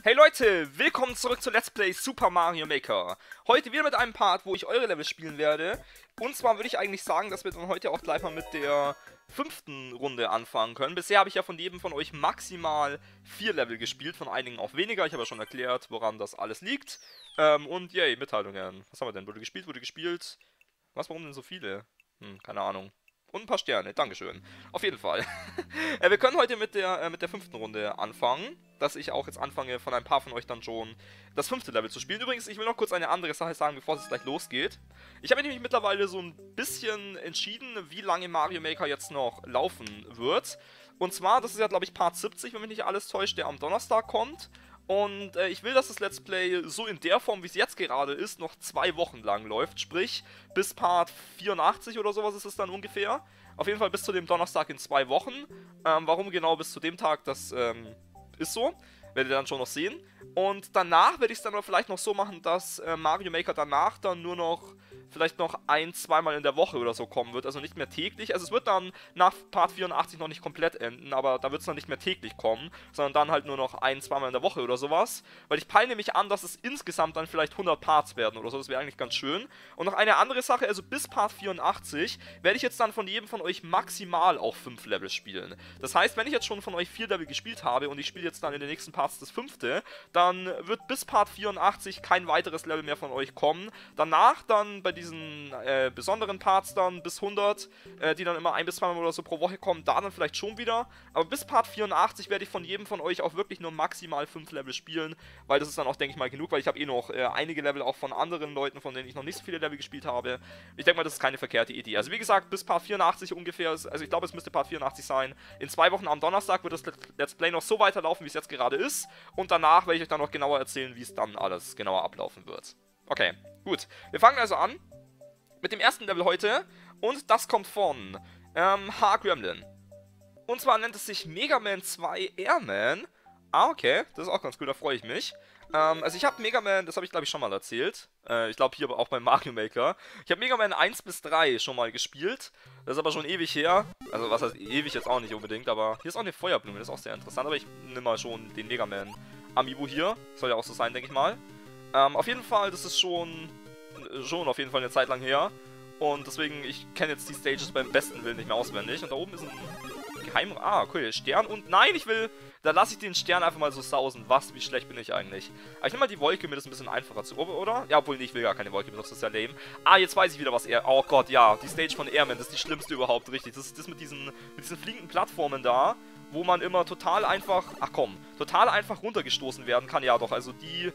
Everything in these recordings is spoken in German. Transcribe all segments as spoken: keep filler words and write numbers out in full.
Hey Leute, willkommen zurück zu Let's Play Super Mario Maker. Heute wieder mit einem Part, wo ich eure Level spielen werde. Und zwar würde ich eigentlich sagen, dass wir dann heute auch gleich mal mit der fünften Runde anfangen können. Bisher habe ich ja von jedem von euch maximal vier Level gespielt, von einigen auch weniger. Ich habe ja schon erklärt, woran das alles liegt. Ähm, und yay, Mitteilungen. Was haben wir denn? Wurde gespielt, wurde gespielt. Was, warum denn so viele? Hm, keine Ahnung. Und ein paar Sterne, Dankeschön. Auf jeden Fall. äh, wir können heute mit der, äh, mit der fünften Runde anfangen. Dass ich auch jetzt anfange, von ein paar von euch dann schon das fünfte Level zu spielen. Übrigens, ich will noch kurz eine andere Sache sagen, bevor es gleich losgeht. Ich habe nämlich mittlerweile so ein bisschen entschieden, wie lange Mario Maker jetzt noch laufen wird. Und zwar, das ist ja, glaube ich, Part siebzig, wenn mich nicht alles täuscht, der am Donnerstag kommt. Und äh, ich will, dass das Let's Play so in der Form, wie es jetzt gerade ist, noch zwei Wochen lang läuft. Sprich, bis Part vierundachtzig oder sowas ist es dann ungefähr. Auf jeden Fall bis zu dem Donnerstag in zwei Wochen. Ähm, warum genau bis zu dem Tag, das ähm, ist so. Werdet ihr dann schon noch sehen. Und danach werde ich es dann aber vielleicht noch so machen, dass äh, Mario Maker danach dann nur noch vielleicht noch ein-, zweimal in der Woche oder so kommen wird, also nicht mehr täglich. Also es wird dann nach Part vierundachtzig noch nicht komplett enden, aber da wird es dann nicht mehr täglich kommen, sondern dann halt nur noch ein-, zweimal in der Woche oder sowas. Weil ich peile nämlich an, dass es insgesamt dann vielleicht hundert Parts werden oder so, das wäre eigentlich ganz schön. Und noch eine andere Sache, also bis Part vierundachtzig werde ich jetzt dann von jedem von euch maximal auch fünf Level spielen. Das heißt, wenn ich jetzt schon von euch vier Level gespielt habe und ich spiele jetzt dann in den nächsten Parts das fünfte, dann wird bis Part vierundachtzig kein weiteres Level mehr von euch kommen. Danach dann bei diesen äh, besonderen Parts dann bis hundert, äh, die dann immer ein bis zweimal oder so pro Woche kommen, da dann vielleicht schon wieder. Aber bis Part vierundachtzig werde ich von jedem von euch auch wirklich nur maximal fünf Level spielen, weil das ist dann auch, denke ich mal, genug, weil ich habe eh noch äh, einige Level auch von anderen Leuten, von denen ich noch nicht so viele Level gespielt habe. Ich denke mal, das ist keine verkehrte Idee. Also wie gesagt, bis Part vierundachtzig ungefähr, also ich glaube, es müsste Part vierundachtzig sein. In zwei Wochen am Donnerstag wird das Let's Play noch so weiterlaufen, wie es jetzt gerade ist. Und danach werde ich euch dann noch genauer erzählen, wie es dann alles genauer ablaufen wird. Okay, gut. Wir fangen also an mit dem ersten Level heute. Und das kommt von ähm, H-Gremlin. Und zwar nennt es sich Mega Man zwei Airman. Ah, okay. Das ist auch ganz cool, da freue ich mich. Ähm, also ich habe Mega Man, das habe ich glaube ich schon mal erzählt. Äh, ich glaube hier aber auch beim Mario Maker. Ich habe Mega Man eins bis drei schon mal gespielt. Das ist aber schon ewig her. Also was heißt ewig jetzt auch nicht unbedingt, aber hier ist auch eine Feuerblume, das ist auch sehr interessant. Aber ich nehme mal schon den Mega Man Amiibo hier. Soll ja auch so sein, denke ich mal. Ähm, auf jeden Fall, das ist schon, schon auf jeden Fall eine Zeit lang her. Und deswegen, ich kenne jetzt die Stages beim besten Willen nicht mehr auswendig. Und da oben ist ein Geheim... Ah, okay, Stern und... Nein, ich will... Da lasse ich den Stern einfach mal so sausen. Was? Wie schlecht bin ich eigentlich? Aber ich nehme mal die Wolke, mir das ein bisschen einfacher zu... Oder? Ja, obwohl, nee, ich will gar keine Wolke benutzen, das ist ja lame. Ah, jetzt weiß ich wieder, was er... Oh Gott, ja. Die Stage von Airman, das ist die schlimmste überhaupt, richtig. Das ist das mit diesen, mit diesen fliegenden Plattformen da, wo man immer total einfach... Ach komm. Total einfach runtergestoßen werden kann. Ja, doch, also die...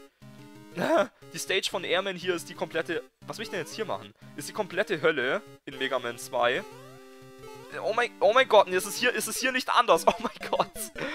Die Stage von Airman hier ist die komplette... Was will ich denn jetzt hier machen? Ist die komplette Hölle in Mega Man zwei. Oh mein, oh mein Gott, ist es, hier, ist es hier nicht anders? Oh mein Gott.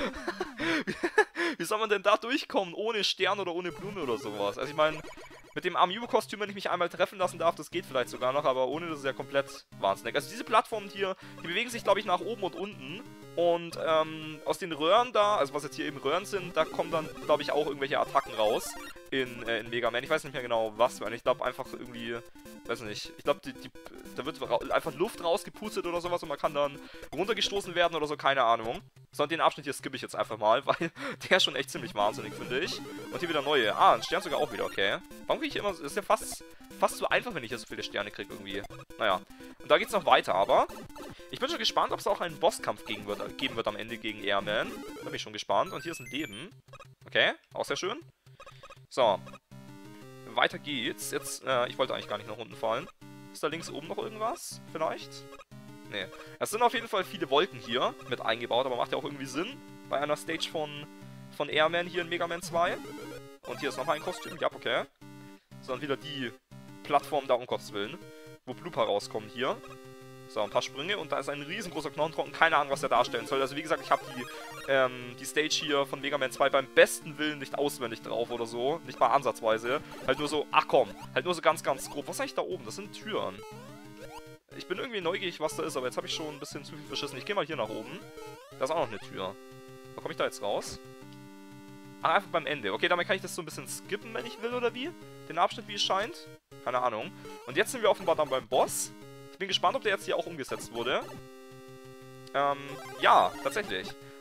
Wie soll man denn da durchkommen? Ohne Stern oder ohne Blume oder sowas? Also ich meine, mit dem Amiibo-Kostüm, wenn ich mich einmal treffen lassen darf, das geht vielleicht sogar noch, aber ohne das ist ja komplett wahnsinnig. Also diese Plattformen hier, die bewegen sich, glaube ich, nach oben und unten. Und ähm, aus den Röhren da, also was jetzt hier eben Röhren sind, da kommen dann, glaube ich, auch irgendwelche Attacken raus in, äh, in Mega Man. Ich weiß nicht mehr genau, was für eine. Ich glaube einfach irgendwie, weiß nicht, ich glaube, die, die, da wird einfach Luft rausgepustet oder sowas und man kann dann runtergestoßen werden oder so, keine Ahnung. Sondern den Abschnitt hier skippe ich jetzt einfach mal, weil der ist schon echt ziemlich wahnsinnig, finde ich. Und hier wieder neue. Ah, ein Stern sogar auch wieder, okay. Warum kriege ich immer, das ist ja fast, fast so einfach, wenn ich jetzt so viele Sterne kriege irgendwie. Naja. Und da geht's noch weiter, aber ich bin schon gespannt, ob es auch einen Bosskampf gegen wird, geben wird am Ende gegen Airman. Da bin ich schon gespannt. Und hier ist ein Leben. Okay, auch sehr schön. So. Weiter geht's. Jetzt, äh, ich wollte eigentlich gar nicht nach unten fallen. Ist da links oben noch irgendwas? Vielleicht? Nee. Es sind auf jeden Fall viele Wolken hier mit eingebaut, aber macht ja auch irgendwie Sinn. Bei einer Stage von, von Airman hier in Mega Man zwei. Und hier ist noch ein Kostüm. Ja, okay. So, und wieder die Plattform da, um Gottes Willen. Wo Blooper rauskommen hier. So, ein paar Sprünge und da ist ein riesengroßer Knochentrocken. Keine Ahnung, was der darstellen soll. Also wie gesagt, ich habe die, ähm, die Stage hier von Mega Man zwei beim besten Willen nicht auswendig drauf oder so. Nicht mal ansatzweise. Halt nur so, ach komm. Halt nur so ganz, ganz grob. Was ist eigentlich da oben? Das sind Türen. Ich bin irgendwie neugierig, was da ist, aber jetzt habe ich schon ein bisschen zu viel verschissen. Ich gehe mal hier nach oben. Da ist auch noch eine Tür. Wo komme ich da jetzt raus? Ach, einfach beim Ende. Okay, damit kann ich das so ein bisschen skippen, wenn ich will, oder wie? Den Abschnitt, wie es scheint. Keine Ahnung. Und jetzt sind wir offenbar dann beim Boss. Ich bin gespannt, ob der jetzt hier auch umgesetzt wurde. Ähm, ja, tatsächlich.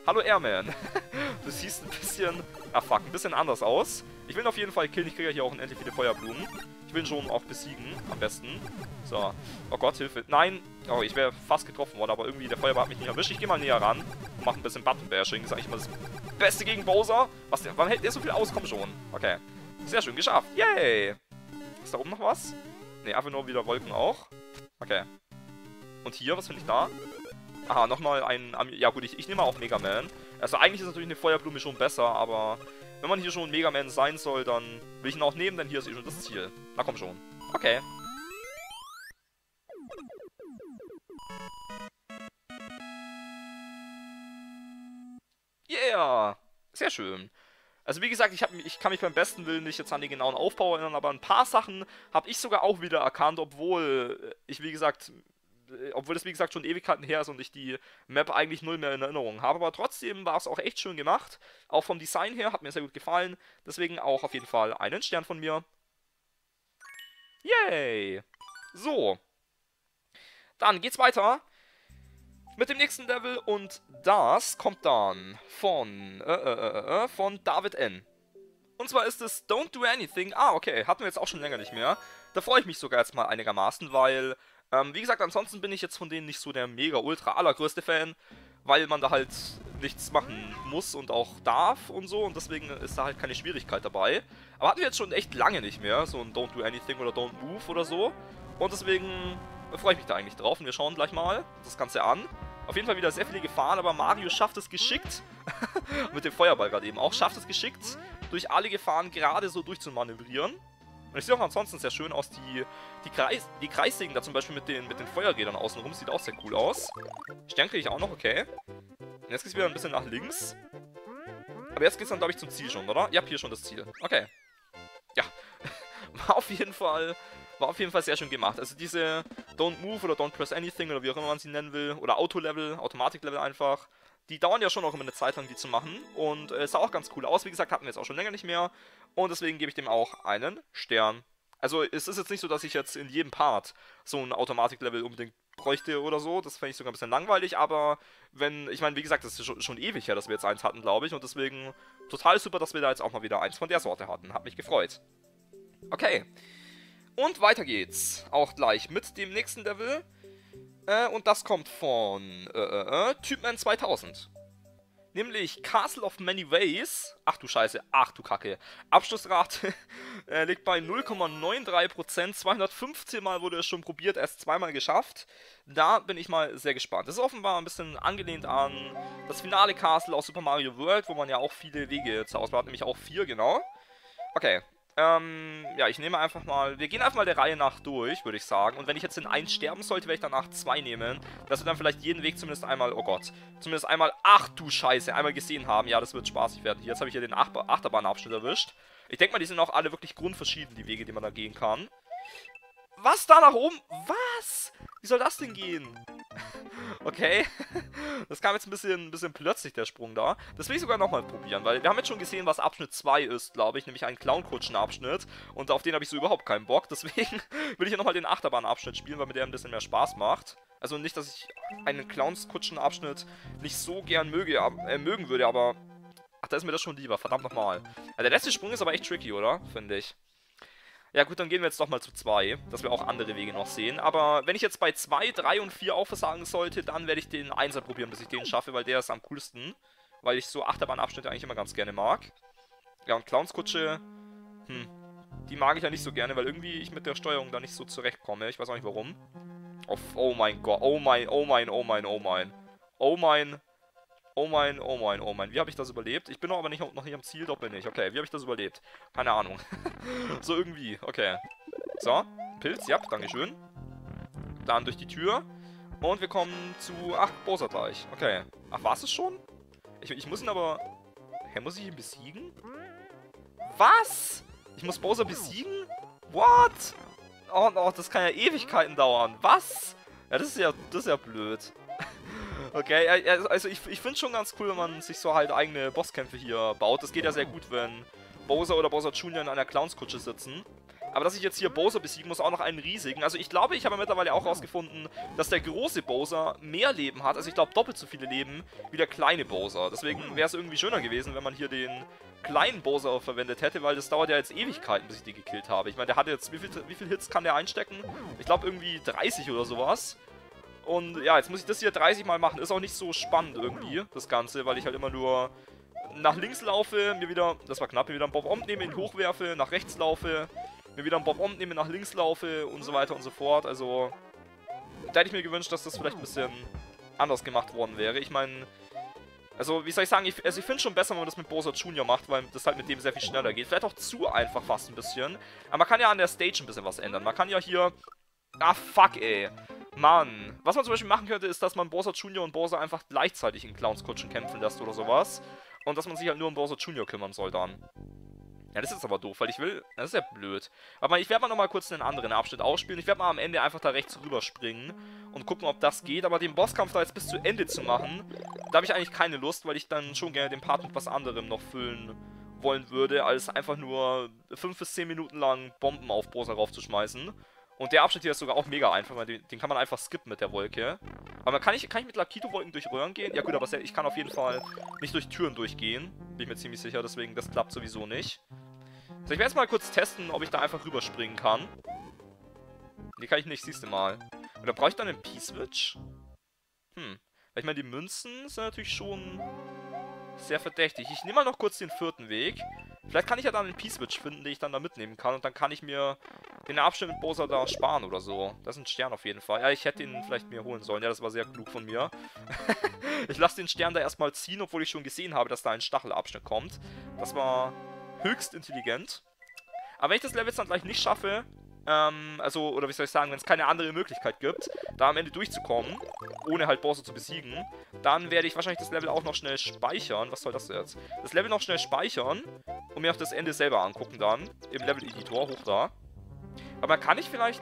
Hallo Airman. Du siehst ein bisschen... Ah fuck, ein bisschen anders aus. Ich will ihn auf jeden Fall killen. Ich kriege ja hier auch unendlich viele Feuerblumen. Ich will ihn schon auch besiegen, am besten. So. Oh Gott, Hilfe. Nein. Oh, ich wäre fast getroffen worden, aber irgendwie der Feuerball hat mich nicht erwischt. Ich gehe mal näher ran und mache ein bisschen Button-Bashing. Das ist eigentlich immer das Beste gegen Bowser. Was der, warum hält der so viel aus? Komm schon. Okay. Sehr schön, geschafft. Yay. Ist da oben noch was? Ne, einfach nur wieder Wolken auch. Okay. Und hier, was finde ich da? Aha, nochmal ein... Ja gut, ich, ich nehme auch Mega Man. Also eigentlich ist natürlich eine Feuerblume schon besser, aber wenn man hier schon Mega Man sein soll, dann will ich ihn auch nehmen, denn hier ist eh schon das Ziel. Na komm schon. Okay. Yeah! Sehr schön. Also wie gesagt, ich, hab, ich kann mich beim besten Willen nicht jetzt an den genauen Aufbau erinnern, aber ein paar Sachen habe ich sogar auch wieder erkannt, obwohl ich, wie gesagt... Obwohl das, wie gesagt, schon Ewigkeiten her ist und ich die Map eigentlich null mehr in Erinnerung habe. Aber trotzdem war es auch echt schön gemacht. Auch vom Design her hat mir sehr gut gefallen. Deswegen auch auf jeden Fall einen Stern von mir. Yay! So. Dann geht's weiter mit dem nächsten Level. Und das kommt dann von, äh, äh, äh, von David N. Und zwar ist es Don't Do Anything. Ah, okay. Hatten wir jetzt auch schon länger nicht mehr. Da freue ich mich sogar jetzt mal einigermaßen, weil... Ähm, wie gesagt, ansonsten bin ich jetzt von denen nicht so der mega ultra allergrößte Fan, weil man da halt nichts machen muss und auch darf und so und deswegen ist da halt keine Schwierigkeit dabei. Aber hatten wir jetzt schon echt lange nicht mehr, so ein Don't Do Anything oder Don't Move oder so. Und deswegen freue ich mich da eigentlich drauf und wir schauen gleich mal das Ganze an. Auf jeden Fall wieder sehr viele Gefahren, aber Mario schafft es geschickt, mit dem Feuerball gerade eben auch, schafft es geschickt, durch alle Gefahren gerade so durchzumanövrieren. Und ich sehe auch ansonsten sehr schön aus, die, die, Kreis, die Kreissägen da zum Beispiel mit den, mit den Feuerrädern außenrum, sieht auch sehr cool aus. Stern kriege ich auch noch, okay. Und jetzt geht es wieder ein bisschen nach links. Aber jetzt geht es dann, glaube ich, zum Ziel schon, oder? Ja, hier schon das Ziel. Okay. Ja, war auf jeden Fall, war auf jeden Fall sehr schön gemacht. Also diese Don't Move oder Don't Press Anything oder wie auch immer man sie nennen will, oder Auto-Level, Automatik-Level einfach, die dauern ja schon auch immer eine Zeit lang, die zu machen. Und es äh, sah auch ganz cool aus. Wie gesagt, hatten wir jetzt auch schon länger nicht mehr. Und deswegen gebe ich dem auch einen Stern. Also es ist jetzt nicht so, dass ich jetzt in jedem Part so ein Automatik-Level unbedingt bräuchte oder so. Das fände ich sogar ein bisschen langweilig. Aber wenn, ich meine, wie gesagt, das ist schon, schon ewig her, dass wir jetzt eins hatten, glaube ich. Und deswegen total super, dass wir da jetzt auch mal wieder eins von der Sorte hatten. Hat mich gefreut. Okay. Und weiter geht's. Auch gleich mit dem nächsten Level. Äh, und das kommt von äh, äh, äh, Typman zweitausend. Nämlich Castle of Many Ways. Ach du Scheiße, ach du Kacke. Abschlussrate äh, liegt bei null Komma dreiundneunzig Prozent. zweihundertfünfzehn Mal wurde es schon probiert, erst zweimal geschafft. Da bin ich mal sehr gespannt. Das ist offenbar ein bisschen angelehnt an das finale Castle aus Super Mario World, wo man ja auch viele Wege zur Auswahl hat, nämlich auch vier, genau. Okay. Ähm, ja, ich nehme einfach mal, wir gehen einfach mal der Reihe nach durch, würde ich sagen. Und wenn ich jetzt in eins sterben sollte, werde ich danach zwei nehmen. Dass wir dann vielleicht jeden Weg zumindest einmal, oh Gott, zumindest einmal, ach du Scheiße, einmal gesehen haben. Ja, das wird spaßig werden. Jetzt habe ich hier den Ach Achterbahnabschnitt erwischt. Ich denke mal, die sind auch alle wirklich grundverschieden, die Wege, die man da gehen kann. Was, da nach oben? Was? Wie soll das denn gehen? Okay. Das kam jetzt ein bisschen, ein bisschen plötzlich, der Sprung da. Das will ich sogar nochmal probieren, weil wir haben jetzt schon gesehen, was Abschnitt zwei ist, glaube ich. Nämlich einen Clown-Kutschen-Abschnitt. Und auf den habe ich so überhaupt keinen Bock. Deswegen will ich ja nochmal den Achterbahn-Abschnitt spielen, weil mir der ein bisschen mehr Spaß macht. Also nicht, dass ich einen Clowns-Kutschen-Abschnitt nicht so gern möge, äh, mögen würde, aber... Ach, da ist mir das schon lieber. Verdammt nochmal. Ja, der letzte Sprung ist aber echt tricky, oder? Finde ich. Ja gut, dann gehen wir jetzt doch mal zu zwei, dass wir auch andere Wege noch sehen. Aber wenn ich jetzt bei zwei, drei und vier auch versagen sollte, dann werde ich den Einser probieren, bis ich den schaffe, weil der ist am coolsten. Weil ich so Achterbahnabschnitte eigentlich immer ganz gerne mag. Ja, und Clownskutsche, hm, die mag ich ja nicht so gerne, weil irgendwie ich mit der Steuerung da nicht so zurechtkomme. Ich weiß auch nicht warum. Oh, oh mein Gott, oh mein, oh mein, oh mein, oh mein. Oh mein... Oh mein, oh mein, oh mein. Wie habe ich das überlebt? Ich bin noch aber nicht, noch nicht am Ziel, doch bin ich. Okay, wie habe ich das überlebt? Keine Ahnung. So irgendwie, okay. So, Pilz, ja, dankeschön. Dann durch die Tür. Und wir kommen zu... Ach, Bowser gleich. Okay. Ach, war es schon? Ich, ich muss ihn aber... Hä, muss ich ihn besiegen? Was? Ich muss Bowser besiegen? What? Oh, oh, das kann ja Ewigkeiten dauern. Was? Ja, das ist ja, das ist ja blöd. Okay, also ich, ich finde es schon ganz cool, wenn man sich so halt eigene Bosskämpfe hier baut. Das geht ja sehr gut, wenn Bowser oder Bowser Junior in einer Clownskutsche sitzen. Aber dass ich jetzt hier Bowser besiegen muss, auch noch einen riesigen. Also ich glaube, ich habe mittlerweile auch herausgefunden, dass der große Bowser mehr Leben hat. Also ich glaube doppelt so viele Leben wie der kleine Bowser. Deswegen wäre es irgendwie schöner gewesen, wenn man hier den kleinen Bowser verwendet hätte, weil das dauert ja jetzt Ewigkeiten, bis ich den gekillt habe. Ich meine, der hat jetzt, wie viel, wie viel Hits kann der einstecken? Ich glaube irgendwie dreißig oder sowas. Und ja, jetzt muss ich das hier dreißig Mal machen. Ist auch nicht so spannend irgendwie, das Ganze, weil ich halt immer nur nach links laufe, mir wieder, das war knapp, mir wieder einen Bob-Omb nehme, ihn hochwerfe, nach rechts laufe, mir wieder einen Bob-Omb nehme, nach links laufe und so weiter und so fort. Also, da hätte ich mir gewünscht, dass das vielleicht ein bisschen anders gemacht worden wäre. Ich meine, also, wie soll ich sagen, ich, also ich finde es schon besser, wenn man das mit Bowser Junior macht, weil das halt mit dem sehr viel schneller geht. Vielleicht auch zu einfach fast ein bisschen. Aber man kann ja an der Stage ein bisschen was ändern. Man kann ja hier... Ah, fuck, ey. Mann. Was man zum Beispiel machen könnte, ist, dass man Bowser Junior und Bowser einfach gleichzeitig in Clowns Kutschen kämpfen lässt oder sowas. Und dass man sich halt nur um Bowser Junior kümmern soll dann. Ja, das ist aber doof, weil ich will... Das ist ja blöd. Aber ich werde mal nochmal kurz einen anderen Abschnitt ausspielen. Ich werde mal am Ende einfach da rechts rüberspringen und gucken, ob das geht. Aber den Bosskampf da jetzt bis zu Ende zu machen, da habe ich eigentlich keine Lust, weil ich dann schon gerne den Part mit was anderem noch füllen wollen würde, als einfach nur fünf bis zehn Minuten lang Bomben auf Bowser raufzuschmeißen. Und der Abschnitt hier ist sogar auch mega einfach, weil den, den kann man einfach skippen mit der Wolke. Aber kann ich, kann ich mit Lakitu-Wolken durch Röhren gehen? Ja gut, aber ich kann auf jeden Fall nicht durch Türen durchgehen. Bin ich mir ziemlich sicher, deswegen das klappt sowieso nicht. So, ich werde jetzt mal kurz testen, ob ich da einfach rüberspringen kann. Nee, kann ich nicht, siehst du mal. Oder brauche ich dann einen P-Switch? Hm. Weil ich meine, die Münzen sind natürlich schon sehr verdächtig. Ich nehme mal noch kurz den vierten Weg. Vielleicht kann ich ja dann einen P-Switch finden, den ich dann da mitnehmen kann. Und dann kann ich mir den Abschnitt mit Bowser da sparen oder so. Das ist ein Stern auf jeden Fall. Ja, ich hätte ihn vielleicht mir holen sollen. Ja, das war sehr klug von mir. Ich lasse den Stern da erstmal ziehen, obwohl ich schon gesehen habe, dass da ein Stachelabschnitt kommt. Das war höchst intelligent. Aber wenn ich das Level jetzt dann gleich nicht schaffe, ähm, also, oder wie soll ich sagen, wenn es keine andere Möglichkeit gibt, da am Ende durchzukommen, ohne halt Bowser zu besiegen, dann werde ich wahrscheinlich das Level auch noch schnell speichern. Was soll das jetzt? Das Level noch schnell speichern und mir auch das Ende selber angucken dann, im Level-Editor, hoch da. Aber kann ich vielleicht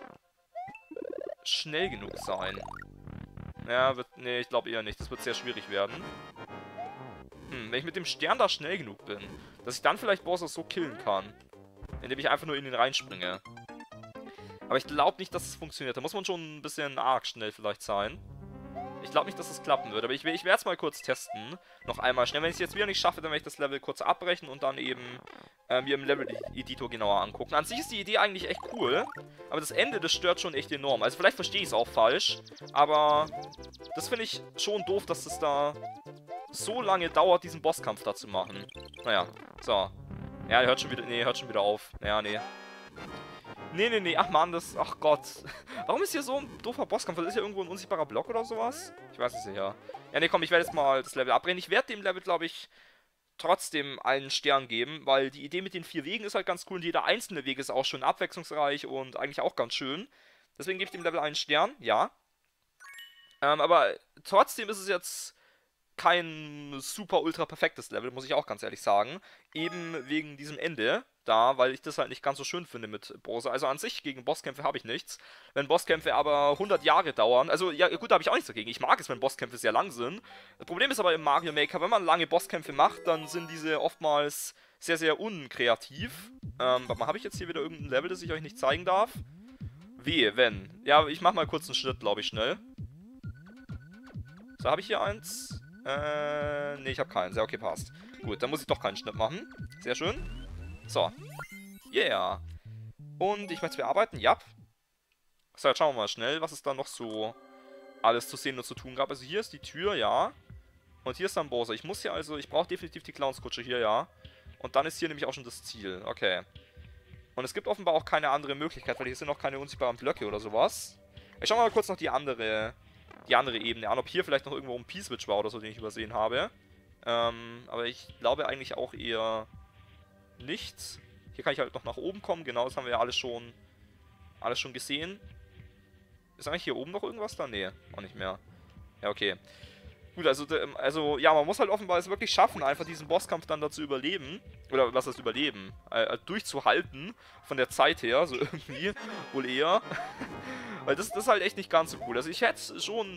schnell genug sein? Ja, wird, nee, ich glaube eher nicht. Das wird sehr schwierig werden. Hm, wenn ich mit dem Stern da schnell genug bin, dass ich dann vielleicht Bowser so killen kann, indem ich einfach nur in ihn reinspringe. Aber ich glaube nicht, dass es funktioniert. Da muss man schon ein bisschen arg schnell vielleicht sein. Ich glaube nicht, dass es klappen wird. Aber ich, ich werde es mal kurz testen. Noch einmal schnell. Wenn ich es jetzt wieder nicht schaffe, dann werde ich das Level kurz abbrechen und dann eben äh, mir im Level-Editor genauer angucken. An sich ist die Idee eigentlich echt cool. Aber das Ende, das stört schon echt enorm. Also vielleicht verstehe ich es auch falsch. Aber das finde ich schon doof, dass es da so lange dauert, diesen Bosskampf da zu machen. Naja, so. Ja, hört schon wieder... Nee, hört schon wieder auf. Ja, nee. Nee, nee, nee. Ach man, das... Ach Gott. Warum ist hier so ein doofer Bosskampf? Das ist ja irgendwo ein unsichtbarer Block oder sowas? Ich weiß es nicht, ja. Ja, nee, komm, ich werde jetzt mal das Level abbrechen. Ich werde dem Level, glaube ich, trotzdem einen Stern geben, weil die Idee mit den vier Wegen ist halt ganz cool und jeder einzelne Weg ist auch schon abwechslungsreich und eigentlich auch ganz schön. Deswegen gebe ich dem Level einen Stern, ja. Ähm, aber trotzdem ist es jetzt kein super ultra perfektes Level, muss ich auch ganz ehrlich sagen. Eben wegen diesem Ende da, weil ich das halt nicht ganz so schön finde mit Bowser. Also an sich gegen Bosskämpfe habe ich nichts. Wenn Bosskämpfe aber hundert Jahre dauern, also ja gut, da habe ich auch nichts dagegen. Ich mag es, wenn Bosskämpfe sehr lang sind. Das Problem ist aber im Mario Maker, wenn man lange Bosskämpfe macht, dann sind diese oftmals sehr, sehr unkreativ. Ähm, warte mal, habe ich jetzt hier wieder irgendein Level, das ich euch nicht zeigen darf? Wehe, wenn. Ja, ich mache mal kurz einen Schnitt, glaube ich, schnell. So, habe ich hier eins? Äh, nee, ich habe keinen. Sehr okay, passt. Gut, dann muss ich doch keinen Schnitt machen. Sehr schön. So. Yeah. Und ich möchte bearbeiten. Ja. So, jetzt schauen wir mal schnell, was es da noch so alles zu sehen und zu tun gab. Also hier ist die Tür, ja. Und hier ist dann Bowser. Ich muss hier also, ich brauche definitiv die Clownskutsche hier, ja. Und dann ist hier nämlich auch schon das Ziel. Okay. Und es gibt offenbar auch keine andere Möglichkeit, weil hier sind noch keine unsichtbaren Blöcke oder sowas. Ich schau mal kurz noch die andere... die andere Ebene an, ob hier vielleicht noch irgendwo ein P-Switch war oder so, den ich übersehen habe. Ähm, aber ich glaube eigentlich auch eher nichts. Hier kann ich halt noch nach oben kommen, genau, das haben wir ja alles schon, alles schon gesehen. Ist eigentlich hier oben noch irgendwas da? Nee, auch nicht mehr. Ja, okay. Gut, also, also ja, man muss halt offenbar es wirklich schaffen, einfach diesen Bosskampf dann da zu überleben. Oder was heißt überleben? Äh, durchzuhalten, von der Zeit her, so irgendwie, wohl eher. Weil das, das ist halt echt nicht ganz so cool. Also ich hätte schon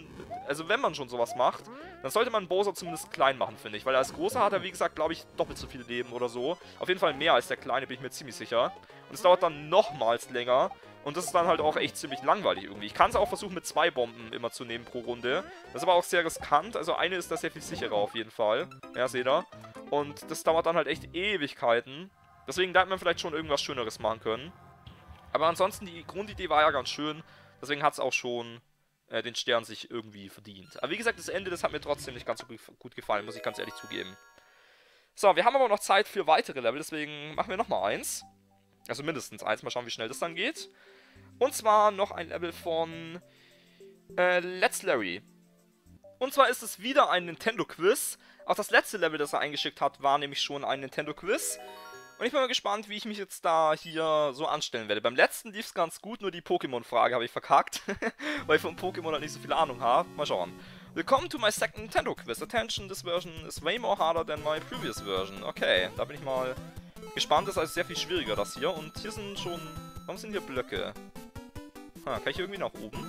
also wenn man schon sowas macht, dann sollte man Bowser zumindest klein machen, finde ich. Weil als Großer hat er, wie gesagt, glaube ich, doppelt so viele Leben oder so. Auf jeden Fall mehr als der Kleine, bin ich mir ziemlich sicher. Und es dauert dann nochmals länger. Und das ist dann halt auch echt ziemlich langweilig irgendwie. Ich kann es auch versuchen, mit zwei Bomben immer zu nehmen pro Runde. Das ist aber auch sehr riskant. Also eine ist da sehr viel sicherer auf jeden Fall. Ja, seht ihr. Und das dauert dann halt echt Ewigkeiten. Deswegen da hätte man vielleicht schon irgendwas Schöneres machen können. Aber ansonsten, die Grundidee war ja ganz schön. Deswegen hat es auch schon äh, den Stern sich irgendwie verdient. Aber wie gesagt, das Ende, das hat mir trotzdem nicht ganz so gut gefallen, muss ich ganz ehrlich zugeben. So, wir haben aber noch Zeit für weitere Level, deswegen machen wir nochmal eins. Also mindestens eins, mal schauen, wie schnell das dann geht. Und zwar noch ein Level von äh, Let's Larry. Und zwar ist es wieder ein Nintendo-Quiz. Auch das letzte Level, das er eingeschickt hat, war nämlich schon ein Nintendo-Quiz. Und ich bin mal gespannt, wie ich mich jetzt da hier so anstellen werde. Beim letzten lief es ganz gut, nur die Pokémon-Frage habe ich verkackt. Weil ich von Pokémon halt nicht so viel Ahnung habe. Mal schauen. Willkommen to my second Nintendo Quiz. Attention, this version is way more harder than my previous version. Okay, da bin ich mal gespannt. Das ist also sehr viel schwieriger, das hier. Und hier sind schon... Warum sind hier Blöcke? Ha, kann ich hier irgendwie nach oben?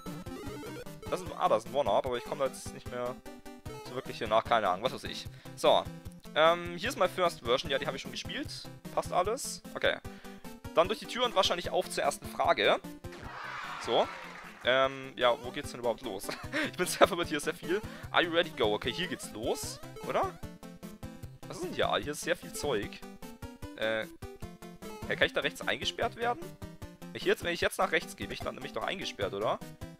Das ist, ah, das ist ein One-Up, aber ich komme da jetzt nicht mehr so wirklich hier nach. Keine Ahnung, was weiß ich. So. Ähm, hier ist my first version. Ja, die habe ich schon gespielt. Passt alles. Okay. Dann durch die Tür und wahrscheinlich auf zur ersten Frage. So. Ähm, ja, wo geht's denn überhaupt los? Ich bin sehr verwirrt, hier ist sehr viel. Are you ready? Go. Okay, hier geht's los. Oder? Was ist denn hier? Hier ist sehr viel Zeug. Äh, ja, kann ich da rechts eingesperrt werden? Wenn ich jetzt, wenn ich jetzt nach rechts gehe, bin ich dann nämlich doch eingesperrt, oder?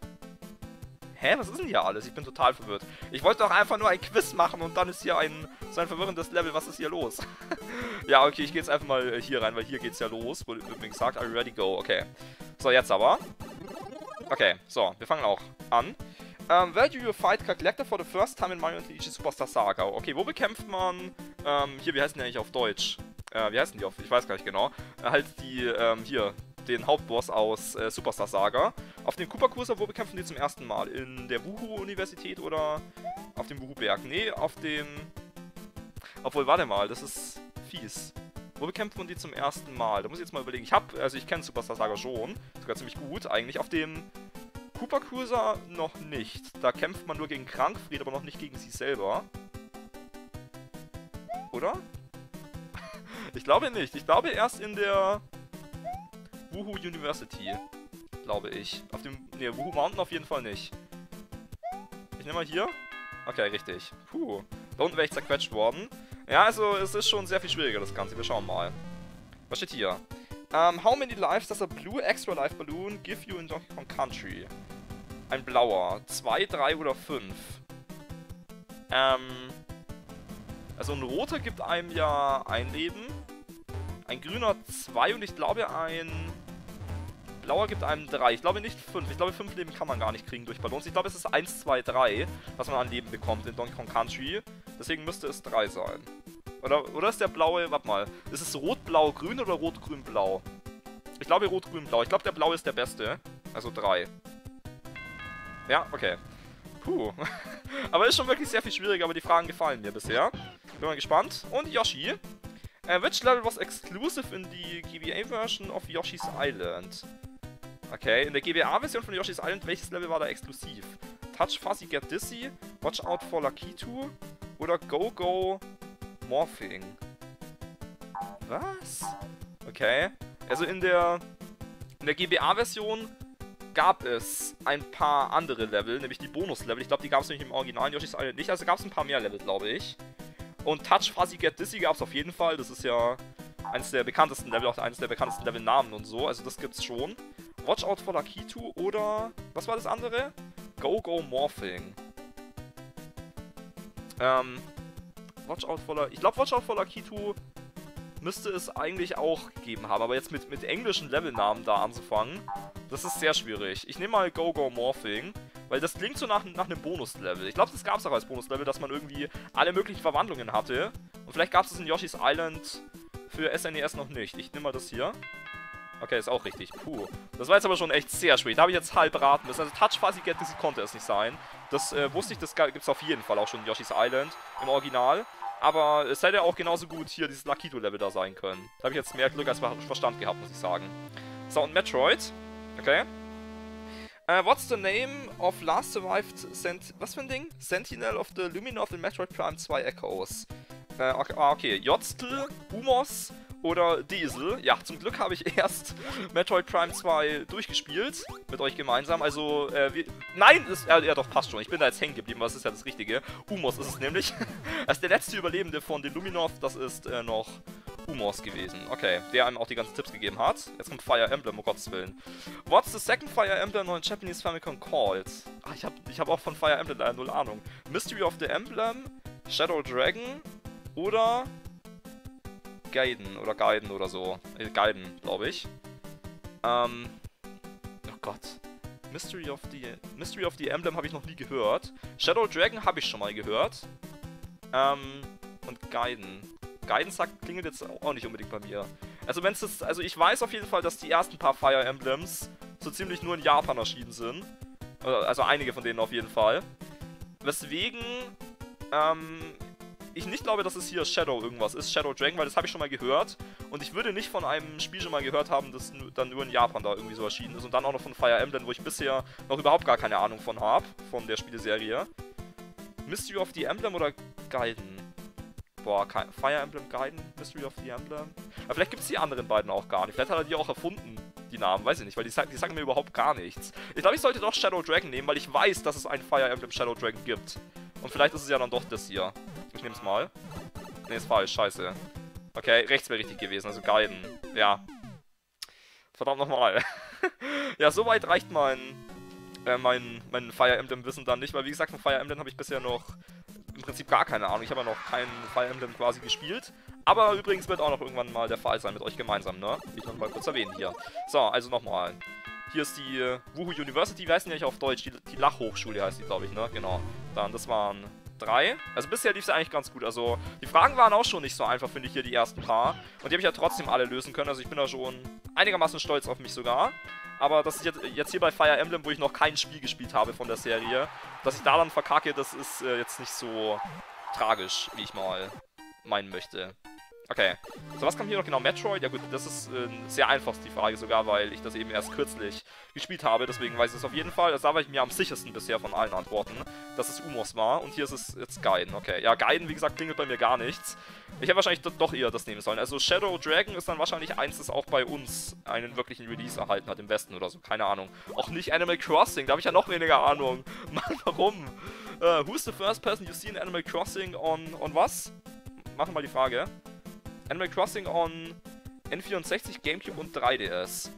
Hä, was ist denn hier alles? Ich bin total verwirrt. Ich wollte doch einfach nur ein Quiz machen und dann ist hier ein so ein verwirrendes Level. Was ist hier los? Ja, okay, ich gehe jetzt einfach mal hier rein, weil hier geht's ja los. Wurde mir gesagt, are you ready? Go. Okay. So, jetzt aber. Okay, so, wir fangen auch an. Um, where do you fight Collector for the first time in Mario and Luigi Superstar Saga? Okay, wo bekämpft man, ähm, hier, wie heißen die eigentlich auf Deutsch? Äh, wie heißen die auf, ich weiß gar nicht genau. Äh, halt die, ähm, hier, den Hauptboss aus äh, Superstar Saga. Auf dem Koopa Cruiser, wo bekämpfen die zum ersten Mal? In der Wuhu-Universität oder auf dem Wuhu-Berg? Nee, auf dem... Obwohl, warte mal, das ist fies. Wo bekämpft man die zum ersten Mal? Da muss ich jetzt mal überlegen. Ich hab, also ich kenne Superstar Saga schon. Sogar ziemlich gut eigentlich. Auf dem Koopa Cruiser noch nicht. Da kämpft man nur gegen Krankfried, aber noch nicht gegen sich selber. Oder? Ich glaube nicht. Ich glaube erst in der Wuhu University. Glaube ich. Auf dem, ne, Wuhu Mountain auf jeden Fall nicht. Ich nehme mal hier. Okay, richtig. Puh. Da unten wäre ich zerquetscht worden. Ja, also es ist schon sehr viel schwieriger, das Ganze. Wir schauen mal. Was steht hier? Um, how many lives does a blue extra life balloon give you in Donkey Kong Country? Ein blauer. Zwei, drei oder fünf? Ähm... Also ein roter gibt einem ja ein Leben. Ein grüner zwei und ich glaube ein... Blauer gibt einem drei. Ich glaube nicht fünf. Ich glaube fünf Leben kann man gar nicht kriegen durch Ballons. Ich glaube es ist eins, zwei, drei, was man an Leben bekommt in Donkey Kong Country. Deswegen müsste es drei sein. Oder, oder ist der blaue... Warte mal. Ist es rot, blau, grün oder rot, grün, blau? Ich glaube rot, grün, blau. Ich glaube der blaue ist der beste. Also drei. Ja, okay. Puh. Aber ist schon wirklich sehr viel schwieriger, aber die Fragen gefallen mir bisher. Bin mal gespannt. Und Yoshi. Uh, which level was exclusive in the G B A-Version of Yoshi's Island? Okay, in der G B A-Version von Yoshi's Island, welches Level war da exklusiv? Touch Fuzzy Get Dizzy, Watch Out for Lakitu oder Go Go Morphing? Was? Okay. Also in der, in der G B A-Version gab es ein paar andere Level, nämlich die Bonus-Level. Ich glaube, die gab es nämlich im originalen Yoshi's Island nicht. Also gab es ein paar mehr Level, glaube ich. Und Touch Fuzzy Get Dizzy gab es auf jeden Fall. Das ist ja eines der bekanntesten Level, auch eines der bekanntesten Level-Namen und so. Also das gibt's schon. Watch Out for Lakitu oder... Was war das andere? Go Go Morphing. Ähm... Watch Out for La... Ich glaube, Watch Out for Lakitu müsste es eigentlich auch gegeben haben. Aber jetzt mit, mit englischen Levelnamen da anzufangen, das ist sehr schwierig. Ich nehme mal Go Go Morphing, weil das klingt so nach, nach einem Bonus-Level. Ich glaube, das gab es auch als Bonus-Level, dass man irgendwie alle möglichen Verwandlungen hatte. Und vielleicht gab es das in Yoshi's Island für S N E S noch nicht. Ich nehme mal das hier. Okay, ist auch richtig. Puh. Das war jetzt aber schon echt sehr schwierig. Da habe ich jetzt halb raten müssen. Also Touch Fuzzy Get Dizzy konnte es nicht sein. Das äh, wusste ich, das gibt es auf jeden Fall auch schon in Yoshi's Island im Original. Aber es hätte auch genauso gut hier dieses Lakitu-Level da sein können. Da habe ich jetzt mehr Glück als Verstand gehabt, muss ich sagen. So, und Metroid. Okay. Uh, what's the name of last survived Sent... Was für ein Ding? Sentinel of the Luminoth in Metroid Prime zwei Echoes. Uh, okay, ah, okay. Jostl, Umos oder Diesel. Ja, zum Glück habe ich erst Metroid Prime zwei durchgespielt. Mit euch gemeinsam. Also, äh, wie... Nein! Ist, äh, ja, doch, passt schon. Ich bin da jetzt hängen geblieben. Was ist ja das Richtige? Umos ist es nämlich. Das ist der letzte Überlebende von den Luminoth. Das ist äh, noch... Umos gewesen. Okay, der einem auch die ganzen Tipps gegeben hat. Jetzt kommt Fire Emblem, um Gottes Willen. What's the second Fire Emblem on Japanese Famicom called? Ach, ich habe ich hab auch von Fire Emblem leider null Ahnung. Mystery of the Emblem, Shadow Dragon oder Gaiden oder Gaiden oder so. Äh, Gaiden, glaube ich. Ähm, oh Gott. Mystery of the Mystery of the Emblem habe ich noch nie gehört. Shadow Dragon habe ich schon mal gehört. Ähm, und Gaiden. Gaiden sagt, klingelt jetzt auch nicht unbedingt bei mir. Also wenn es also ich weiß auf jeden Fall, dass die ersten paar Fire Emblems so ziemlich nur in Japan erschienen sind. Also einige von denen auf jeden Fall. Weswegen ähm, ich nicht glaube, dass es hier Shadow irgendwas ist, Shadow Dragon, weil das habe ich schon mal gehört. Und ich würde nicht von einem Spiel schon mal gehört haben, das dann nur in Japan da irgendwie so erschienen ist. Und dann auch noch von Fire Emblem, wo ich bisher noch überhaupt gar keine Ahnung von habe, von der Spieleserie. Mystery of the Emblem oder Gaiden? Boah, Fire Emblem Gaiden, Mystery of the Emblem. Aber vielleicht gibt es die anderen beiden auch gar nicht. Vielleicht hat er die auch erfunden, die Namen, weiß ich nicht, weil die, die sagen mir überhaupt gar nichts. Ich glaube, ich sollte doch Shadow Dragon nehmen, weil ich weiß, dass es ein Fire Emblem Shadow Dragon gibt. Und vielleicht ist es ja dann doch das hier. Ich nehme es mal. Ne, ist falsch, scheiße. Okay, rechts wäre richtig gewesen, also Gaiden. Ja. Verdammt nochmal. Ja, soweit reicht mein, äh, mein, mein Fire Emblem Wissen dann nicht, weil wie gesagt, von Fire Emblem habe ich bisher noch im Prinzip gar keine Ahnung. Ich habe ja noch kein Fire Emblem quasi gespielt. Aber übrigens wird auch noch irgendwann mal der Fall sein mit euch gemeinsam, ne? Will ich noch mal kurz erwähnen hier. So, also nochmal. Hier ist die äh, Wuhu University, wie heißt die eigentlich auf Deutsch? Die, die Lachhochschule heißt die, glaube ich, ne? Genau. Dann, das waren drei. Also bisher lief es eigentlich ganz gut. Also, die Fragen waren auch schon nicht so einfach, finde ich, hier die ersten paar. Und die habe ich ja trotzdem alle lösen können. Also ich bin da schon einigermaßen stolz auf mich sogar. Aber das ist jetzt, jetzt hier bei Fire Emblem, wo ich noch kein Spiel gespielt habe von der Serie, dass ich da dann verkacke, das ist äh, jetzt nicht so tragisch, wie ich mal meinen möchte. Okay, so was kam hier noch genau? Metroid? Ja gut, das ist äh, sehr einfach die Frage sogar, weil ich das eben erst kürzlich gespielt habe, deswegen weiß ich es auf jeden Fall. Das war ich mir am sichersten bisher von allen Antworten, dass es Umos war und hier ist es jetzt Gaiden. Okay, ja, Gaiden, wie gesagt, klingelt bei mir gar nichts. Ich hätte wahrscheinlich doch eher das nehmen sollen. Also Shadow Dragon ist dann wahrscheinlich eins, das auch bei uns einen wirklichen Release erhalten hat im Westen oder so, keine Ahnung. Auch nicht Animal Crossing, da habe ich ja noch weniger Ahnung. Mann, warum? Uh, who's the first person you see in Animal Crossing on, on was? Machen wir mal die Frage. Animal Crossing on N vierundsechzig, Gamecube und drei D S.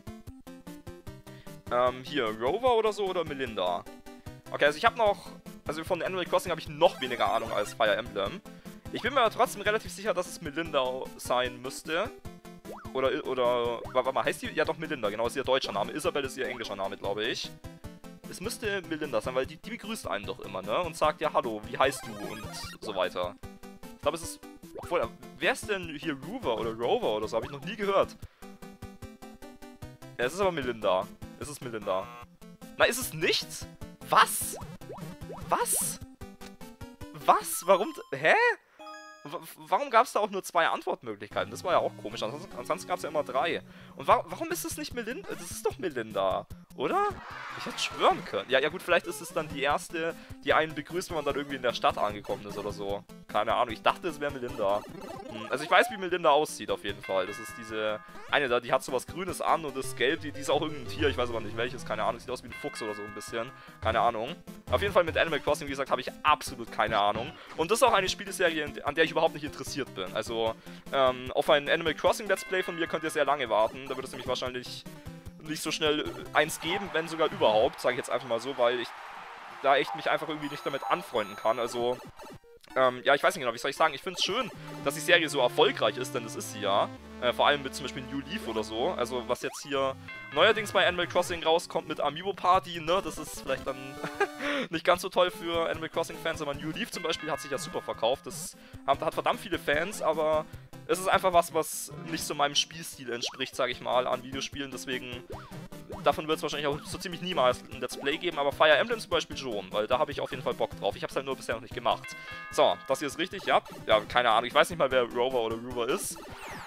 Ähm, hier, Rover oder so oder Melinda? Okay, also ich habe noch, also von Animal Crossing habe ich noch weniger Ahnung als Fire Emblem. Ich bin mir aber trotzdem relativ sicher, dass es Melinda sein müsste. Oder, oder, warte mal, heißt die? Ja doch, Melinda, genau, ist ihr deutscher Name. Isabel ist ihr englischer Name, glaube ich. Es müsste Melinda sein, weil die, die begrüßt einen doch immer, ne? Und sagt ja, hallo, wie heißt du und so weiter. Ich glaube, es ist... Obwohl, wer ist denn hier Rover oder Rover oder so? Habe ich noch nie gehört. Ja, es ist aber Melinda. Es ist Melinda. Na, ist es nicht? Was? Was? Was? Warum? Hä? W warum gab es da auch nur zwei Antwortmöglichkeiten? Das war ja auch komisch. Ansonsten, ansonsten gab es ja immer drei. Und wa warum ist es nicht Melinda? Das ist doch Melinda, oder? Ich hätte schwören können. Ja, ja gut, vielleicht ist es dann die erste, die einen begrüßt, wenn man dann irgendwie in der Stadt angekommen ist oder so. Keine Ahnung. Ich dachte, es wäre Melinda. Hm, also ich weiß, wie Melinda aussieht auf jeden Fall. Das ist diese eine da, die hat so was Grünes an und ist gelb. Die, die ist auch irgendein Tier. Ich weiß aber nicht welches. Keine Ahnung. Sieht aus wie ein Fuchs oder so ein bisschen. Keine Ahnung. Auf jeden Fall mit Animal Crossing, wie gesagt, habe ich absolut keine Ahnung. Und das ist auch eine Spieleserie, an der ich überhaupt nicht interessiert bin. Also ähm, auf ein Animal Crossing Let's Play von mir könnt ihr sehr lange warten. Da wird es nämlich wahrscheinlich nicht so schnell eins geben, wenn sogar überhaupt, sage ich jetzt einfach mal so, weil ich da echt mich einfach irgendwie nicht damit anfreunden kann. Also, ähm, ja, ich weiß nicht genau, wie soll ich sagen, ich finde es schön, dass die Serie so erfolgreich ist, denn das ist sie ja. Äh, vor allem mit zum Beispiel New Leaf oder so. Also, was jetzt hier neuerdings bei Animal Crossing rauskommt mit Amiibo Party, ne, das ist vielleicht dann nicht ganz so toll für Animal Crossing-Fans, aber New Leaf zum Beispiel hat sich ja super verkauft. Das hat, hat verdammt viele Fans, aber es ist einfach was, was nicht so meinem Spielstil entspricht, sage ich mal, an Videospielen. Deswegen, davon wird es wahrscheinlich auch so ziemlich niemals ein Let's Play geben, aber Fire Emblem zum Beispiel schon, weil da habe ich auf jeden Fall Bock drauf. Ich habe es halt nur bisher noch nicht gemacht. So, das hier ist richtig, ja. Ja, keine Ahnung, ich weiß nicht mal, wer Rover oder Rover ist.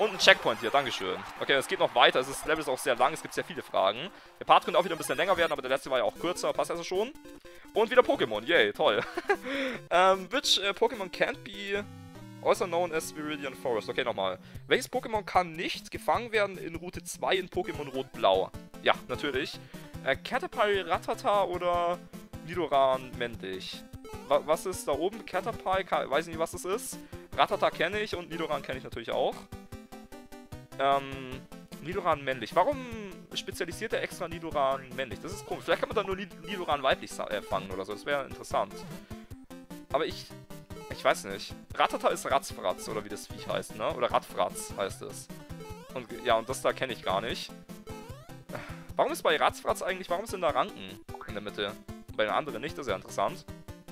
Und ein Checkpoint hier, dankeschön. Okay, es geht noch weiter, das Level ist auch sehr lang, es gibt sehr viele Fragen. Der Part könnte auch wieder ein bisschen länger werden, aber der letzte war ja auch kürzer, passt also schon. Und wieder Pokémon, yay, toll. um, which uh, Pokémon can't be also known as Viridian Forest? Okay, nochmal. Welches Pokémon kann nicht gefangen werden in Route zwei in Pokémon Rot-Blau? Ja, natürlich. Uh, Caterpie, Rattata oder Nidoran männlich? Wa was ist da oben? Caterpie, weiß nicht, was das ist. Rattata kenne ich und Nidoran kenne ich natürlich auch. Ähm, Nidoran männlich. Warum spezialisiert er extra Nidoran männlich? Das ist komisch. Vielleicht kann man dann nur Nidoran weiblich äh, fangen oder so. Das wäre interessant. Aber ich... Ich weiß nicht. Rattata ist Ratzfratz, oder wie das Viech heißt, ne? Oder Radfratz heißt es. Und ja, und das da kenne ich gar nicht. Warum ist bei Ratzfratz eigentlich... Warum sind da Ranken in der Mitte? Und bei den anderen nicht? Das ist ja interessant.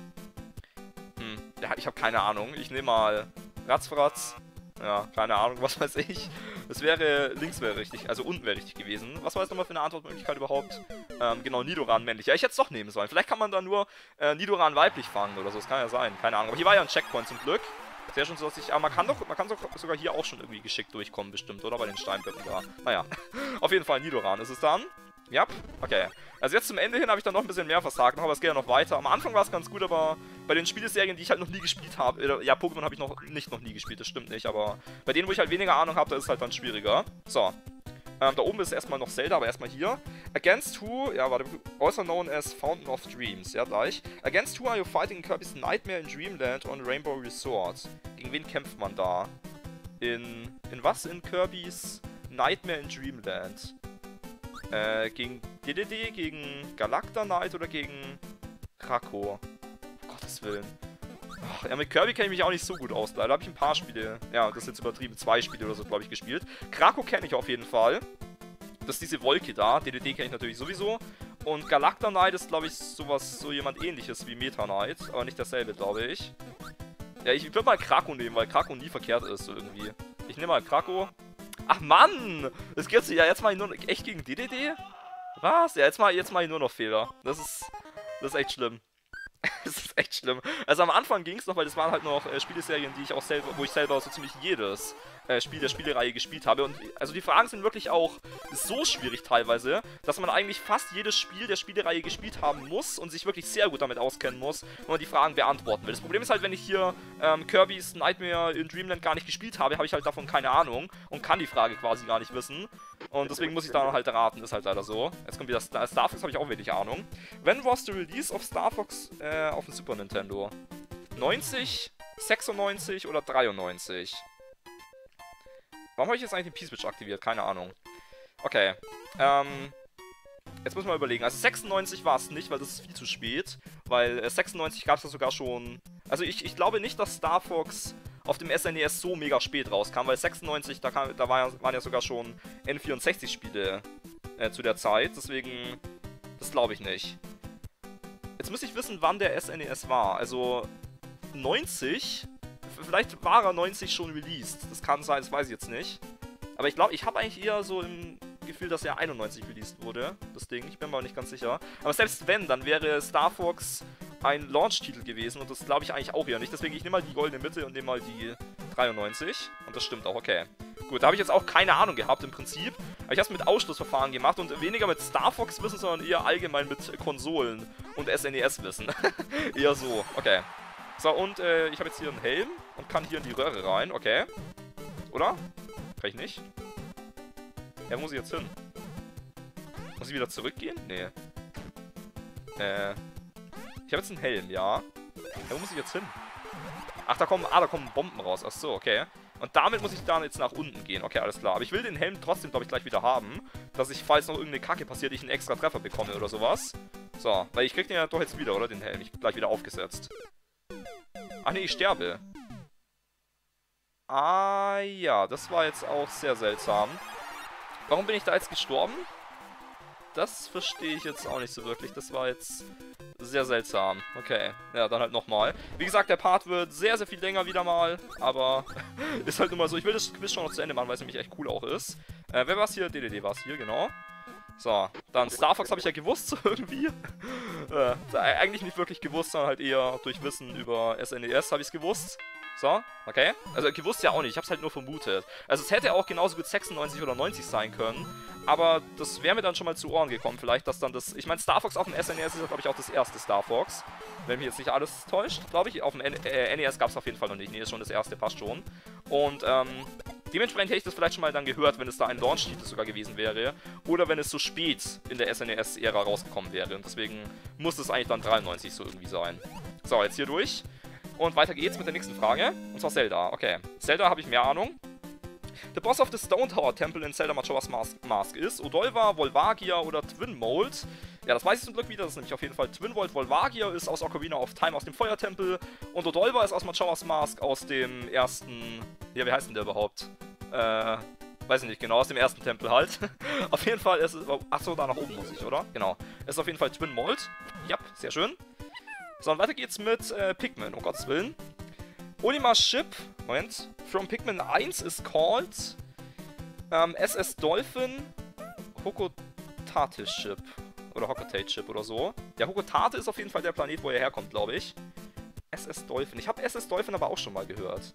Hm. Ja, ich habe keine Ahnung. Ich nehme mal Ratzfratz. Ja, keine Ahnung, was weiß ich. Es wäre, links wäre richtig, also unten wäre richtig gewesen. Was war jetzt nochmal für eine Antwortmöglichkeit überhaupt? Ähm, genau, Nidoran männlich. Ja, ich hätte es doch nehmen sollen. Vielleicht kann man da nur äh, Nidoran weiblich fangen oder so. Das kann ja sein, keine Ahnung. Aber hier war ja ein Checkpoint zum Glück. Sehr schon so, dass ich, aber man kann doch, man kann doch sogar hier auch schon irgendwie geschickt durchkommen bestimmt, oder? Bei den Steinblöcken da. Naja, auf jeden Fall Nidoran ist es dann. Ja, okay. Also jetzt zum Ende hin habe ich dann noch ein bisschen mehr versagt, aber es geht ja noch weiter. Am Anfang war es ganz gut, aber bei den Spieleserien, die ich halt noch nie gespielt habe, ja, Pokémon habe ich noch nicht noch nie gespielt, das stimmt nicht, aber bei denen, wo ich halt weniger Ahnung habe, da ist es halt dann schwieriger. So, ähm, da oben ist erstmal noch Zelda, aber erstmal hier. Against who, ja, warte, also known as Fountain of Dreams, ja, gleich. Against who are you fighting in Kirby's Nightmare in Dreamland on Rainbow Resort? Gegen wen kämpft man da? In, in was in Kirby's Nightmare in Dreamland? Äh, gegen D D D, gegen Galacta Knight oder gegen Krako? Um Gottes Willen. Ach, ja, mit Kirby kenne ich mich auch nicht so gut aus. Leider habe ich ein paar Spiele, ja, das ist jetzt übertrieben, zwei Spiele oder so, glaube ich, gespielt. Krako kenne ich auf jeden Fall. Das ist diese Wolke da. D D D kenne ich natürlich sowieso. Und Galacta Knight ist, glaube ich, sowas, so jemand ähnliches wie Meta Knight. Aber nicht dasselbe, glaube ich. Ja, ich würde mal Krako nehmen, weil Krako nie verkehrt ist, so irgendwie. Ich nehme mal Krako. Ach Mann! Das gibt's ja, jetzt mal nur noch, echt gegen D D D? Was? Ja, jetzt mal, jetzt mal nur noch Fehler. Das ist, das ist echt schlimm. Das ist echt schlimm. Also am Anfang ging es noch, weil das waren halt noch äh, Spieleserien, die ich auch selber, wo ich selber so ziemlich jedes äh, Spiel der Spielereihe gespielt habe. Und also die Fragen sind wirklich auch so schwierig teilweise, dass man eigentlich fast jedes Spiel der Spielereihe gespielt haben muss und sich wirklich sehr gut damit auskennen muss, wenn man die Fragen beantworten will. Das Problem ist halt, wenn ich hier ähm, Kirby's Nightmare in Dreamland gar nicht gespielt habe, habe ich halt davon keine Ahnung und kann die Frage quasi gar nicht wissen. Und deswegen muss ich da halt raten, ist halt leider so. Jetzt kommt wieder Star, Star Fox, habe ich auch wenig Ahnung. When was the release of Star Fox äh, auf dem Super Nintendo? neunzig, sechsundneunzig oder dreiundneunzig? Warum habe ich jetzt eigentlich den P-Switch aktiviert? Keine Ahnung. Okay. Ähm. Jetzt müssen wir überlegen. Also sechsundneunzig war es nicht, weil das ist viel zu spät. Weil äh, sechsundneunzig gab es ja sogar schon... Also ich, ich glaube nicht, dass Star Fox auf dem S N E S so mega spät rauskam, weil sechsundneunzig, da, kam, da war ja, waren ja sogar schon N vierundsechzig-Spiele äh, zu der Zeit. Deswegen, das glaube ich nicht. Jetzt müsste ich wissen, wann der S N E S war. Also neunzig... Vielleicht war er neunzig schon released. Das kann sein, das weiß ich jetzt nicht. Aber ich glaube, ich habe eigentlich eher so im Gefühl, dass er einundneunzig released wurde. Das Ding, ich bin mir auch nicht ganz sicher. Aber selbst wenn, dann wäre Star Fox ein Launch-Titel gewesen. Und das glaube ich eigentlich auch eher nicht. Deswegen, ich nehme mal die goldene Mitte und nehme mal die dreiundneunzig. Und das stimmt auch, okay. Gut, da habe ich jetzt auch keine Ahnung gehabt im Prinzip. Aber ich habe es mit Ausschlussverfahren gemacht und weniger mit Star Fox Wissen, sondern eher allgemein mit Konsolen und S N E S Wissen. Eher so, okay. So, und äh, ich habe jetzt hier einen Helm und kann hier in die Röhre rein, okay. Oder? Kann ich nicht? Ja, wo muss ich jetzt hin? Muss ich wieder zurückgehen? Nee. Äh. Ich habe jetzt einen Helm, ja. Ja, wo muss ich jetzt hin? Ach, da kommen, ah, da kommen Bomben raus. Ach so, okay. Und damit muss ich dann jetzt nach unten gehen. Okay, alles klar. Aber ich will den Helm trotzdem, glaube ich, gleich wieder haben. Dass ich, falls noch irgendeine Kacke passiert, ich einen extra Treffer bekomme oder sowas. So, weil ich krieg den ja doch jetzt wieder, oder? Den Helm. Ich gleich wieder aufgesetzt. Ach nee, ich sterbe. Ah ja, das war jetzt auch sehr seltsam. Warum bin ich da jetzt gestorben? Das verstehe ich jetzt auch nicht so wirklich. Das war jetzt sehr seltsam. Okay, ja, dann halt nochmal. Wie gesagt, der Part wird sehr, sehr viel länger wieder mal. Aber ist halt nur mal so. Ich will das Quiz schon noch zu Ende machen, weil es nämlich echt cool auch ist. Äh, wer war es hier? D D D war es hier, genau. So, dann Star Fox habe ich ja gewusst, so irgendwie. äh, eigentlich nicht wirklich gewusst, sondern halt eher durch Wissen über S N E S habe ich es gewusst. So, okay. Also gewusst ja auch nicht, ich hab's halt nur vermutet. Also es hätte auch genauso gut sechsundneunzig oder neunzig sein können, aber das wäre mir dann schon mal zu Ohren gekommen. Vielleicht, dass dann das... Ich meine, Star Fox auf dem S N E S ist, glaube ich, auch das erste Star Fox. Wenn mich jetzt nicht alles täuscht, glaube ich. Auf dem N äh, N E S gab es auf jeden Fall noch nicht. Nee, ist schon das erste, passt schon. Und, ähm... dementsprechend hätte ich das vielleicht schon mal dann gehört, wenn es da ein Launch-Titel sogar gewesen wäre. Oder wenn es so spät in der S N E S-Ära rausgekommen wäre. Und deswegen muss es eigentlich dann dreiundneunzig so irgendwie sein. So, jetzt hier durch. Und weiter geht's mit der nächsten Frage. Und zwar Zelda. Okay. Zelda habe ich mehr Ahnung. The boss of the Stone Tower Temple in Zelda Majora's Mask, Mask ist Odolva, Volvagia oder Twinmold. Ja, das weiß ich zum Glück wieder. Das ist nämlich auf jeden Fall Twinmold. Volvagia ist aus Ocarina of Time aus dem Feuertempel. Und Odolva ist aus Majora's Mask aus dem ersten... Ja, wie heißt denn der überhaupt? Äh... Weiß ich nicht genau, aus dem ersten Tempel halt. Auf jeden Fall ist es... Achso, da nach oben muss ich, oder? Genau. Es ist auf jeden Fall Twinmold. Ja, sehr schön. So, und weiter geht's mit äh, Pikmin, um Gottes Willen. Olimar's Ship, Moment, from Pikmin eins is called ähm, S S Dolphin Hokotate Ship. Oder Hokotate Ship oder so. Der Hokotate ist auf jeden Fall der Planet, wo er herkommt, glaube ich. S S Dolphin. Ich habe S S Dolphin aber auch schon mal gehört.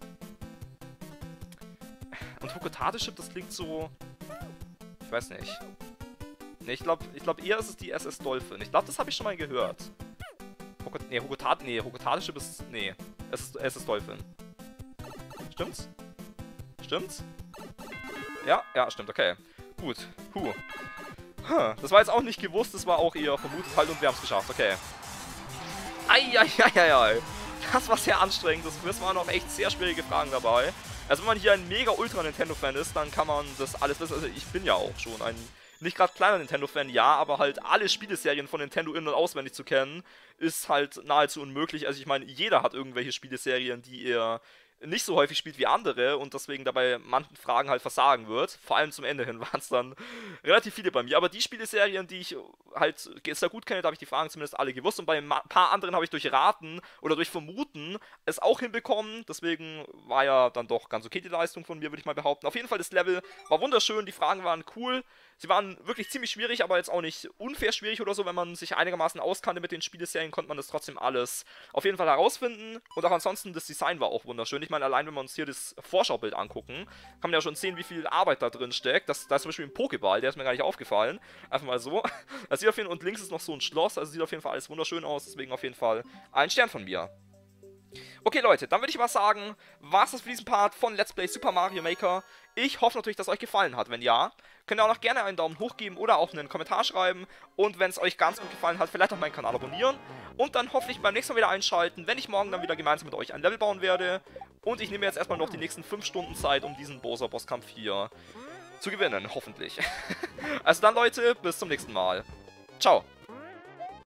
Und Hokotate Ship, das klingt so... Ich weiß nicht. Ne, ich glaube ich glaub eher ist es die S S Dolphin. Ich glaube, das habe ich schon mal gehört. Hoko nee, Hokotate, nee, Hokotate Ship ist... Nee, es ist, es ist Dolphin. Stimmt's? Stimmt's? Ja, ja, stimmt, okay. Gut, puh. Huh. Das war jetzt auch nicht gewusst, das war auch eher vermutet halt und wir haben es geschafft, okay. Eieieiei. Das war sehr anstrengend, das waren auch echt sehr schwierige Fragen dabei. Also wenn man hier ein mega ultra Nintendo-Fan ist, dann kann man das alles wissen. Also ich bin ja auch schon ein... Nicht gerade kleiner Nintendo-Fan, ja, aber halt alle Spieleserien von Nintendo in- und auswendig zu kennen, ist halt nahezu unmöglich. Also ich meine, jeder hat irgendwelche Spieleserien, die er nicht so häufig spielt wie andere und deswegen dabei manchen Fragen halt versagen wird. Vor allem zum Ende hin waren es dann relativ viele bei mir. Aber die Spieleserien, die ich halt sehr gut kenne, da habe ich die Fragen zumindest alle gewusst. Und bei ein paar anderen habe ich durch Raten oder durch Vermuten es auch hinbekommen. Deswegen war ja dann doch ganz okay die Leistung von mir, würde ich mal behaupten. Auf jeden Fall, das Level war wunderschön, die Fragen waren cool. Sie waren wirklich ziemlich schwierig, aber jetzt auch nicht unfair schwierig oder so. Wenn man sich einigermaßen auskannte mit den Spieleserien, konnte man das trotzdem alles auf jeden Fall herausfinden. Und auch ansonsten, das Design war auch wunderschön. Ich meine, allein wenn wir uns hier das Vorschaubild angucken, kann man ja schon sehen, wie viel Arbeit da drin steckt. Das, da ist zum Beispiel ein Pokéball, der ist mir gar nicht aufgefallen. Einfach mal so. Das sieht auf jeden Fall, und links ist noch so ein Schloss, also sieht auf jeden Fall alles wunderschön aus. Deswegen auf jeden Fall ein Stern von mir. Okay, Leute, dann würde ich mal sagen, war es das für diesen Part von Let's Play Super Mario Maker. Ich hoffe natürlich, dass es euch gefallen hat. Wenn ja, könnt ihr auch noch gerne einen Daumen hoch geben oder auch einen Kommentar schreiben. Und wenn es euch ganz gut gefallen hat, vielleicht auch meinen Kanal abonnieren. Und dann hoffentlich beim nächsten Mal wieder einschalten, wenn ich morgen dann wieder gemeinsam mit euch ein Level bauen werde. Und ich nehme jetzt erstmal noch die nächsten fünf Stunden Zeit, um diesen Bowser-Bosskampf hier zu gewinnen, hoffentlich. Also dann, Leute, bis zum nächsten Mal. Ciao.